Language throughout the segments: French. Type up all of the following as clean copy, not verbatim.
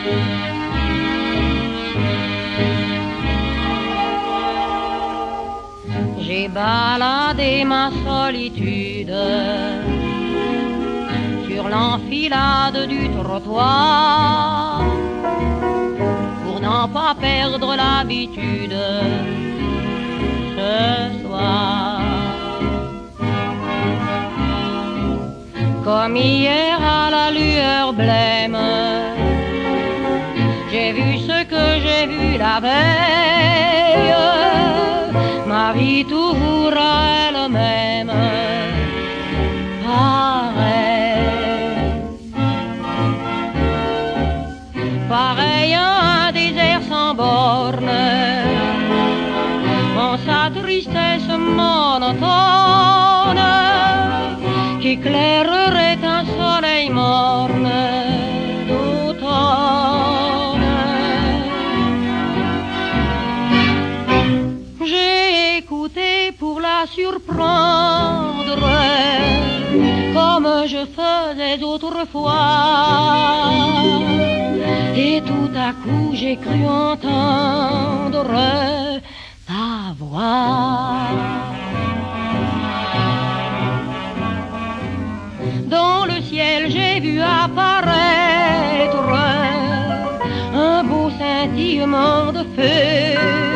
J'ai baladé ma solitude sur l'enfilade du trottoir pour n'en pas perdre l'habitude ce soir. Comme hier à la lueur blême, j'ai vu ce que j'ai vu la veille. Ma vie toujours à elle-même, pareil. Pareil à un désert sans borne, en sa tristesse monotone, qu'éclairerait un soleil morne d'automne. J'ai écouté pour la surprendre, comme je faisais autrefois, et tout à coup j'ai cru entendre ta voix. Dans le ciel j'ai vu apparaître un beau scintillement de feu,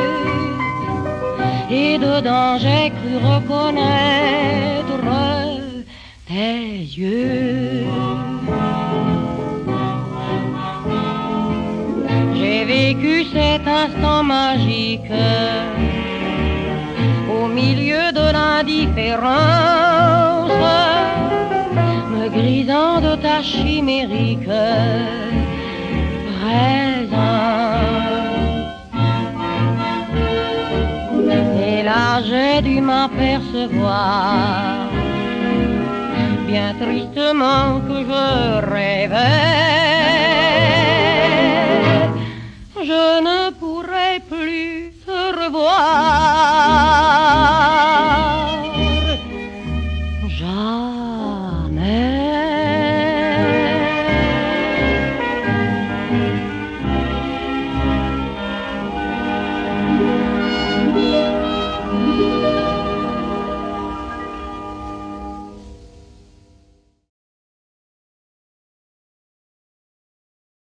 et dedans j'ai cru reconnaître tes yeux. J'ai vécu cet instant magique au milieu de l'indifférence, me grisant de ta chimérique présence. Et là j'ai dû m'apercevoir bien tristement que je rêvais. Je ne pourrai plus te revoir.